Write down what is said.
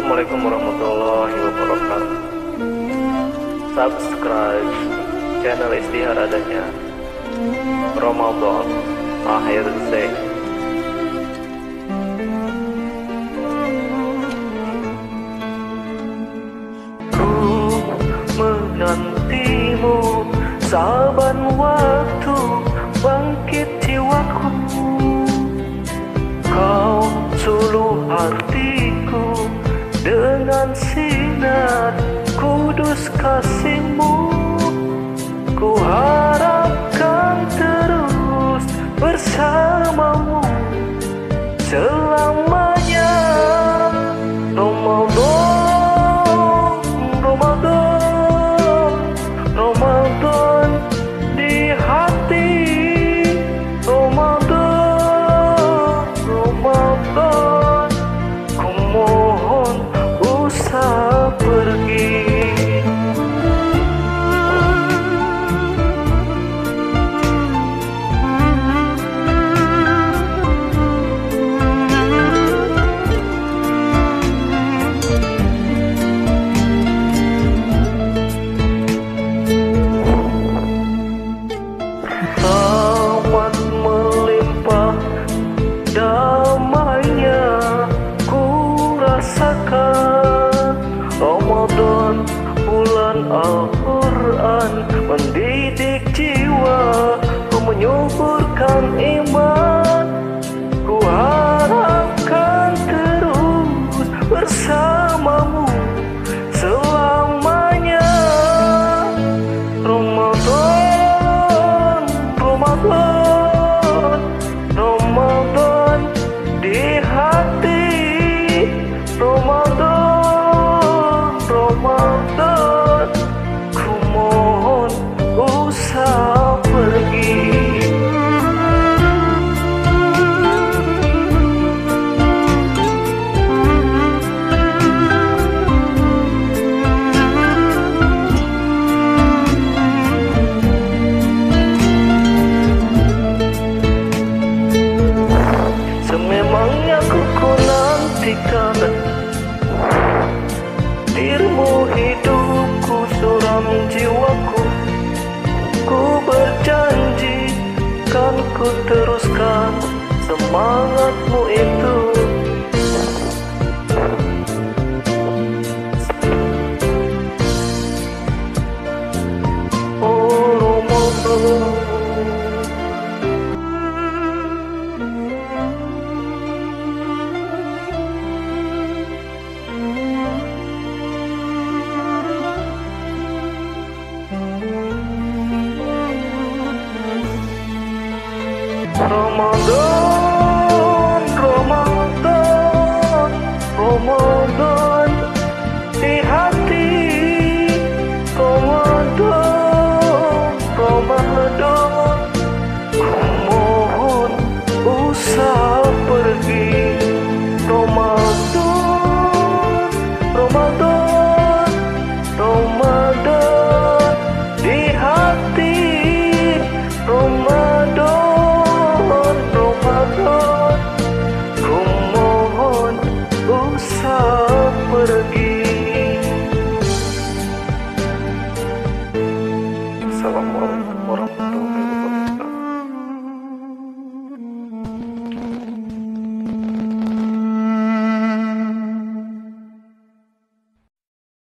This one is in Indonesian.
Assalamualaikum warahmatullahi wabarakatuh. Subscribe channel Istihar adanya Ramadan akhir Zain. Ku menantimu saban waktu bangkit jiwaku. Kau suluh hatiku dengan sinar kudus kasih-Mu. Ku harapkan terus bersamamu selamanya. Ramadan, Ramadan, Ramadan di hati. Ramadan, Ramadan, ku mohon usah pergi. Amat melimpah damainya ku rasakan. Ramadan bulan Al-Quran mendidik jiwa, menyuburkan iman. Ku harapkan terus bersamamu selamanya. Ramadan, Ramadan, Ramadan di hati. Ramadan, Ramadan, ku mohon usah pergi. Sememangnya ku nantikan dirimu, hidupku, suram jiwaku. Ku berjanji kan ku teruskan semangatmu itu. Oh Ramadan, Ramadan, Ramadan, Ramadan di hati. Ramadan, Ramadan, ku mohon usah pergi. Ramadan, Ramadan, Ramadan di hati. Ramadan, Ramadan, ku mohon usah pergi.